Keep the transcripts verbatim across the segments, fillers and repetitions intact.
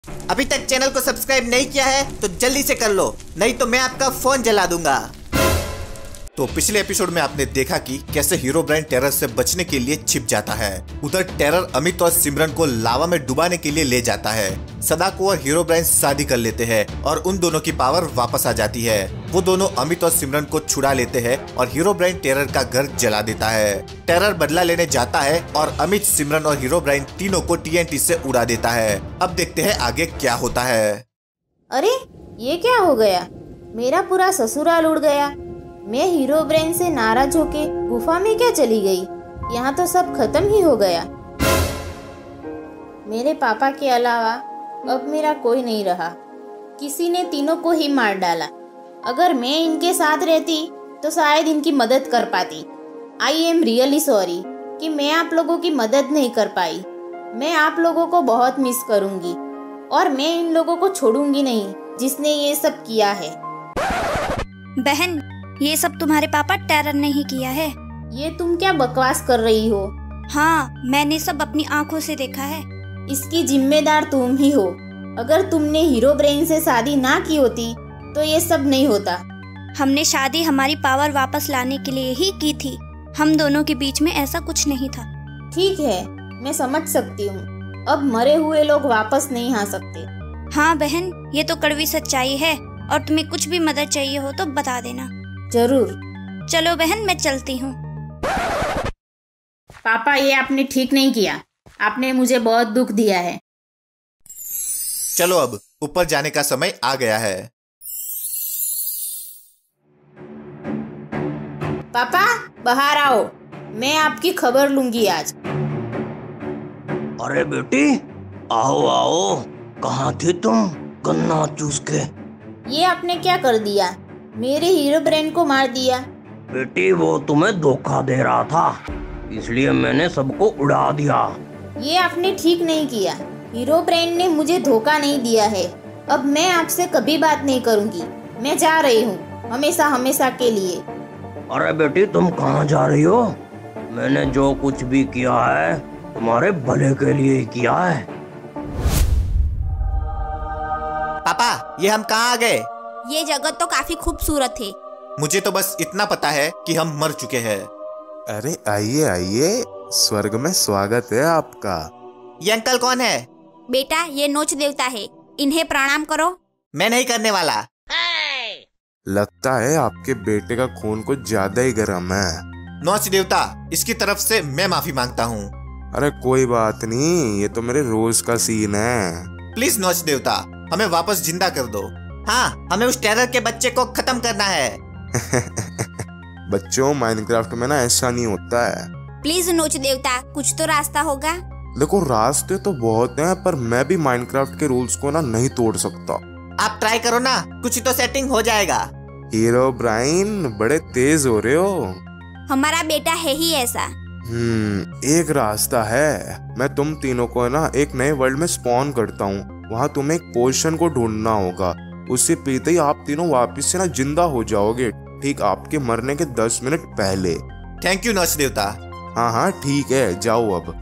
अभी तक चैनल को सब्सक्राइब नहीं किया है तो जल्दी से कर लो, नहीं तो मैं आपका फोन जला दूंगा। तो पिछले एपिसोड में आपने देखा कि कैसे हीरोब्राइन टेरर से बचने के लिए छिप जाता है। उधर टेरर अमित और सिमरन को लावा में डुबाने के लिए ले जाता है। सदाको और हीरोब्राइन शादी कर लेते हैं और उन दोनों की पावर वापस आ जाती है। वो दोनों अमित और सिमरन को छुड़ा लेते हैं और हीरोब्राइन टेरर का घर जला देता है। टेरर बदला लेने जाता है और अमित, सिमरन और हीरोब्राइन तीनों को टीएनटी से उड़ा देता है। अब देखते हैं आगे क्या होता है। अरे ये क्या हो गया, मेरा पूरा ससुराल उड़ गया। मैं हीरोब्राइन से नाराज होके गुफा में क्या चली गई? यहाँ तो सब खत्म ही हो गया। मेरे पापा के अलावा अब मेरा कोई नहीं रहा। किसी ने तीनों को ही मार डाला। अगर मैं इनके साथ रहती तो शायद इनकी मदद कर पाती। आई एम रियली सॉरी कि मैं आप लोगों की मदद नहीं कर पाई। मैं आप लोगों को बहुत मिस करूँगी और मैं इन लोगों को छोड़ूंगी नहीं जिसने ये सब किया है। बहन, ये सब तुम्हारे पापा टेरर ने ही किया है। ये तुम क्या बकवास कर रही हो? हाँ, मैंने सब अपनी आंखों से देखा है। इसकी जिम्मेदार तुम ही हो। अगर तुमने हीरोब्राइन से शादी ना की होती तो ये सब नहीं होता। हमने शादी हमारी पावर वापस लाने के लिए ही की थी। हम दोनों के बीच में ऐसा कुछ नहीं था। ठीक है, मैं समझ सकती हूँ। अब मरे हुए लोग वापस नहीं आ सकते। हाँ बहन, ये तो कड़वी सच्चाई है और तुम्हें कुछ भी मदद चाहिए हो तो बता देना। जरूर। चलो बहन, मैं चलती हूँ। पापा, ये आपने ठीक नहीं किया। आपने मुझे बहुत दुख दिया है। चलो अब ऊपर जाने का समय आ गया है। पापा बाहर आओ, मैं आपकी खबर लूंगी आज। अरे बेटी, आओ आओ। कहाँ थी तुम गन्ना चूस के? ये आपने क्या कर दिया? मेरे हीरोब्राइन को मार दिया। बेटी, वो तुम्हें धोखा दे रहा था, इसलिए मैंने सबको उड़ा दिया। ये आपने ठीक नहीं किया। हीरोब्राइन ने मुझे धोखा नहीं दिया है। अब मैं आपसे कभी बात नहीं करूंगी। मैं जा रही हूँ, हमेशा हमेशा के लिए। अरे बेटी, तुम कहाँ जा रही हो? मैंने जो कुछ भी किया है तुम्हारे भले के लिए ही किया है। पापा, ये हम कहाँ आ गए? ये जगह तो काफी खूबसूरत है। मुझे तो बस इतना पता है कि हम मर चुके हैं। अरे आइए आइए, स्वर्ग में स्वागत है आपका। ये अंकल कौन है? बेटा, ये नोच देवता है, इन्हें प्रणाम करो। मैं नहीं करने वाला। लगता है आपके बेटे का खून कुछ ज्यादा ही गर्म है। नोच देवता, इसकी तरफ से मैं माफी मांगता हूँ। अरे कोई बात नहीं, ये तो मेरे रोज का सीन है। प्लीज नोच देवता, हमें वापस जिंदा कर दो। हाँ, हमें उस टेरर के बच्चे को खत्म करना है। बच्चों, माइनक्राफ्ट में ना ऐसा नहीं होता है। प्लीज नोच देवता, कुछ तो रास्ता होगा। देखो, रास्ते तो बहुत हैं, पर मैं भी माइनक्राफ्ट के रूल्स को ना नहीं तोड़ सकता। आप ट्राई करो ना, कुछ तो सेटिंग हो जाएगा। हीरोब्राइन, बड़े तेज हो रहे हो। हमारा बेटा है ही ऐसा। हम्म एक रास्ता है। मैं तुम तीनों को ना एक नए वर्ल्ड में स्पॉन करता हूँ। वहाँ तुम्हें एक पोशन को ढूंढना होगा। उससे पीते ही आप तीनों वापस से ना जिंदा हो जाओगे, ठीक आपके मरने के दस मिनट पहले। थैंक यू नोच देवता। हाँ हाँ ठीक है, जाओ अब।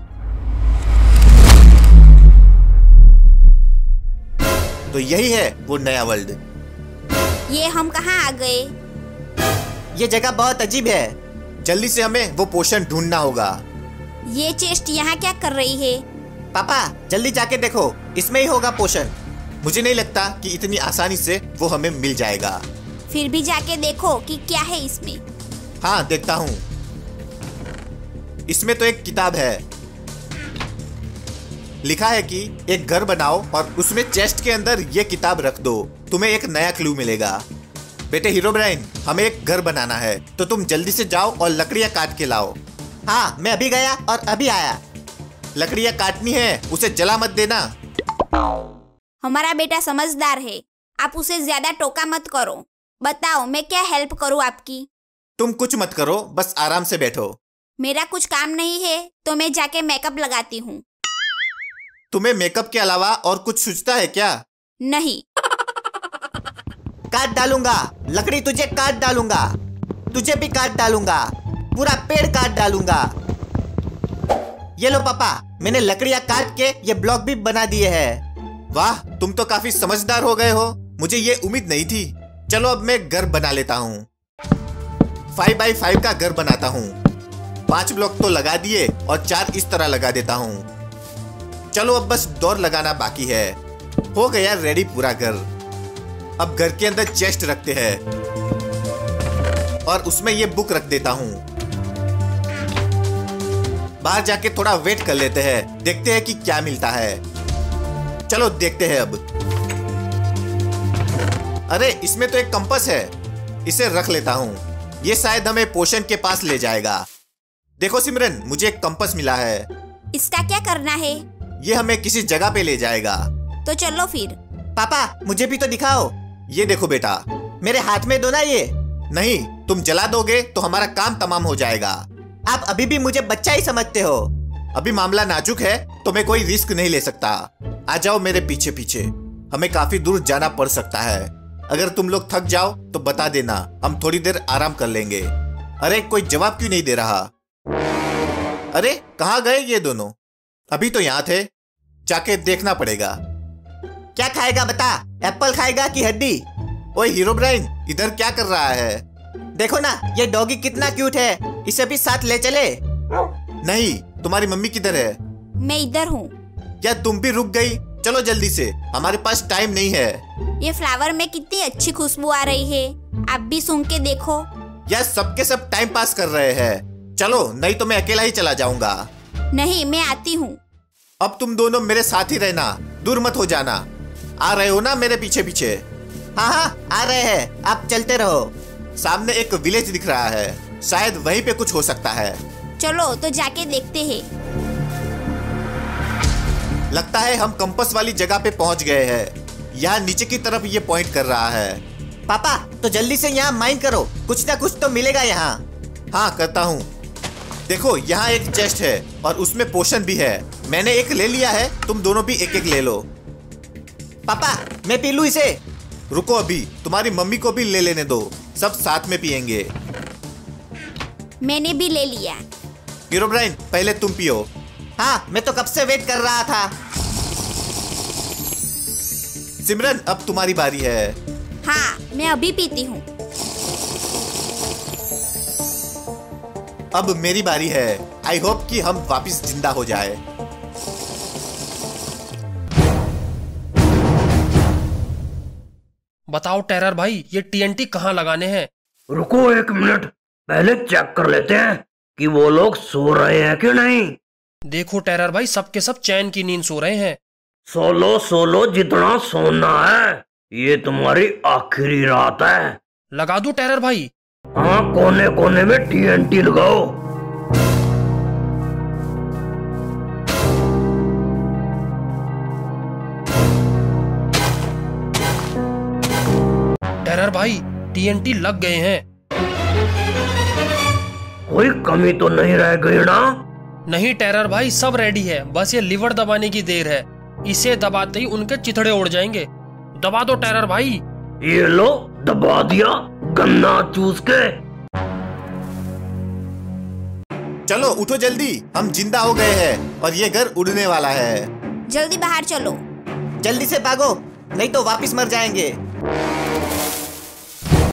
तो यही है वो नया वर्ल्ड। ये हम कहाँ आ गए? ये जगह बहुत अजीब है। जल्दी से हमें वो पोशन ढूंढना होगा। ये चेस्ट यहाँ क्या कर रही है? पापा, जल्दी जाके देखो, इसमें ही होगा पोशन। मुझे नहीं लगता कि इतनी आसानी से वो हमें मिल जाएगा। फिर भी जाके देखो कि क्या है इसमें। हाँ, देखता हूँ। इसमें तो एक किताब है। लिखा है कि एक घर बनाओ और उसमें चेस्ट के अंदर ये किताब रख दो, तुम्हें एक नया क्लू मिलेगा। बेटे हीरोब्राइन, हमें एक घर बनाना है, तो तुम जल्दी से जाओ और लकड़ियाँ काट के लाओ। हाँ, मैं अभी गया और अभी आया। लकड़ियाँ काटनी है, उसे जला मत देना। हमारा बेटा समझदार है, आप उसे ज्यादा टोका मत करो। बताओ, मैं क्या हेल्प करूँ आपकी? तुम कुछ मत करो, बस आराम से बैठो। मेरा कुछ काम नहीं है तो मैं जाके मेकअप लगाती हूँ। तुम्हें मेकअप के अलावा और कुछ सूझता है क्या? नहीं। काट डालूंगा, लकड़ी तुझे काट डालूंगा, तुझे भी काट डालूंगा, पूरा पेड़ काट डालूंगा। ये लो पापा, मैंने लकड़ियां काट के ये ब्लॉक भी बना दिए हैं। वाह, तुम तो काफी समझदार हो गए हो, मुझे ये उम्मीद नहीं थी। चलो अब मैं घर बना लेता हूँ। फाइव बाई फाइव का घर बनाता हूँ। पांच ब्लॉक तो लगा दिए और चार इस तरह लगा देता हूँ। चलो अब बस डोर लगाना बाकी है। हो गया रेडी पूरा घर। अब घर के अंदर चेस्ट रखते हैं और उसमें ये बुक रख देता हूँ। बाहर जाके थोड़ा वेट कर लेते हैं, देखते हैं कि क्या मिलता है। चलो देखते हैं अब। अरे इसमें तो एक कंपास है, इसे रख लेता हूँ। ये शायद हमें पोशन के पास ले जाएगा। देखो सिमरन, मुझे एक कंपास मिला है। इसका क्या करना है? ये हमें किसी जगह पे ले जाएगा। तो चलो फिर। पापा मुझे भी तो दिखाओ। ये देखो बेटा। मेरे हाथ में दो ना ये। नहीं, तुम जला दोगे तो हमारा काम तमाम हो जाएगा। आप अभी भी मुझे बच्चा ही समझते हो। अभी मामला नाजुक है तो मैं कोई रिस्क नहीं ले सकता। आ जाओ मेरे पीछे पीछे, हमें काफी दूर जाना पड़ सकता है। अगर तुम लोग थक जाओ तो बता देना, हम थोड़ी देर आराम कर लेंगे। अरे कोई जवाब क्यों नहीं दे रहा? अरे कहाँ गए ये दोनों? अभी तो यहाँ थे, जाके देखना पड़ेगा। क्या खाएगा बता, एप्पल खाएगा कि हड्डी? ओए हीरोब्राइन, इधर क्या कर रहा है? देखो ना ये डॉगी कितना क्यूट है, इसे भी साथ ले चले। नहीं, तुम्हारी मम्मी किधर है? मैं इधर हूँ। क्या तुम भी रुक गई? चलो जल्दी से, हमारे पास टाइम नहीं है। ये फ्लावर में कितनी अच्छी खुशबू आ रही है, आप भी सूंघ के देखो। यार सबके सब टाइम पास कर रहे हैं, चलो नहीं तो मैं अकेला ही चला जाऊंगा। नहीं, मैं आती हूँ। अब तुम दोनों मेरे साथ ही रहना, दूर मत हो जाना। आ रहे हो ना मेरे पीछे पीछे? हाँ हाँ आ रहे हैं, आप चलते रहो। सामने एक विलेज दिख रहा है, शायद वहीं पे कुछ हो सकता है। चलो तो जाके देखते हैं। लगता है हम कंपास वाली जगह पे पहुंच गए हैं। यहाँ नीचे की तरफ ये पॉइंट कर रहा है। पापा तो जल्दी से यहाँ माइन करो, कुछ ना कुछ तो मिलेगा यहाँ। हाँ करता हूँ। देखो यहाँ एक चेस्ट है और उसमें पोशन भी है। मैंने एक ले लिया है, तुम दोनों भी एक एक ले लो। पापा मैं पी लूँ इसे? रुको अभी, तुम्हारी मम्मी को भी ले लेने दो, सब साथ में पियेंगे। मैंने भी ले लिया। हीरोब्राइन पहले तुम पियो। हाँ मैं तो कब से वेट कर रहा था। सिमरन अब तुम्हारी बारी है। हाँ मैं अभी पीती हूँ। अब मेरी बारी है। आई होप कि हम वापस जिंदा हो जाए। बताओ टेरर भाई, ये टीएनटी कहाँ लगाने हैं? रुको एक मिनट, पहले चेक कर लेते हैं कि वो लोग सो रहे हैं कि नहीं। देखो टेरर भाई, सबके सब चैन की नींद सो रहे हैं। सोलो सोलो जितना सोना है, ये तुम्हारी आखिरी रात है। लगा दूं टेरर भाई? हाँ, कोने कोने में टीएनटी लगाओ। टेरर भाई टीएनटी लग गए हैं। कोई कमी तो नहीं रह गई ना? नहीं टेरर भाई, सब रेडी है, बस ये लीवर दबाने की देर है। इसे दबाते ही उनके चिथड़े उड़ जाएंगे। दबा दो टेरर भाई। ये लो, दबा दिया, गन्ना चूस के। चलो उठो जल्दी, हम जिंदा हो गए हैं और ये घर उड़ने वाला है। जल्दी बाहर चलो। जल्दी से भागो, नहीं तो वापस मर जाएंगे।